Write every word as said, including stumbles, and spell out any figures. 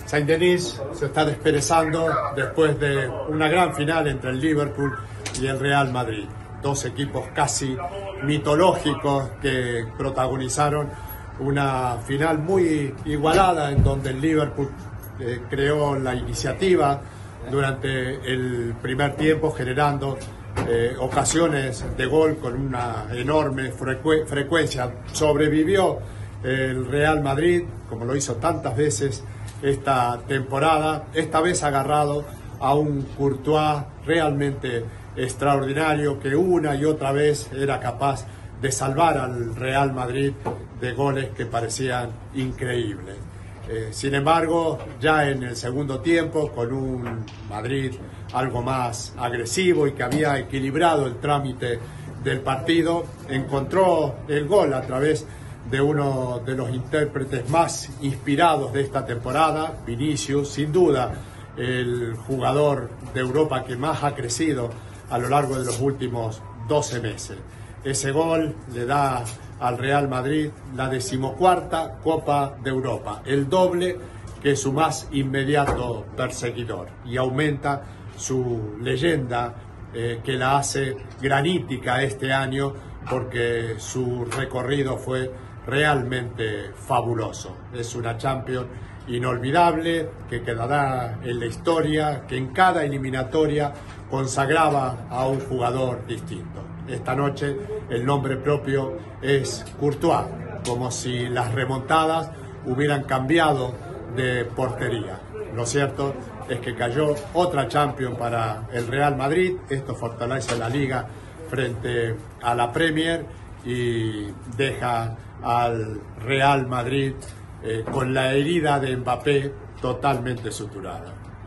Saint-Denis se está desperezando después de una gran final entre el Liverpool y el Real Madrid. Dos equipos casi mitológicos que protagonizaron una final muy igualada en donde el Liverpool eh, creó la iniciativa durante el primer tiempo, generando eh, ocasiones de gol con una enorme frecu frecuencia. Sobrevivió el Real Madrid, como lo hizo tantas veces esta temporada, esta vez agarrado a un Courtois realmente extraordinario que una y otra vez era capaz de salvar al Real Madrid de goles que parecían increíbles. Eh, sin embargo, ya en el segundo tiempo, con un Madrid algo más agresivo y que había equilibrado el trámite del partido, encontró el gol a través de uno de los intérpretes más inspirados de esta temporada, Vinicius, sin duda el jugador de Europa que más ha crecido a lo largo de los últimos doce meses. Ese gol le da al Real Madrid la decimocuarta Copa de Europa, el doble que su más inmediato perseguidor, y aumenta su leyenda eh, que la hace granítica este año porque su recorrido fue realmente fabuloso. Es una Champions inolvidable que quedará en la historia, que en cada eliminatoria consagraba a un jugador distinto. Esta noche el nombre propio es Courtois, como si las remontadas hubieran cambiado de portería. Lo cierto es que cayó otra Champions para el Real Madrid. Esto fortalece la Liga frente a la Premier y deja al Real Madrid eh, con la herida de Mbappé totalmente suturada.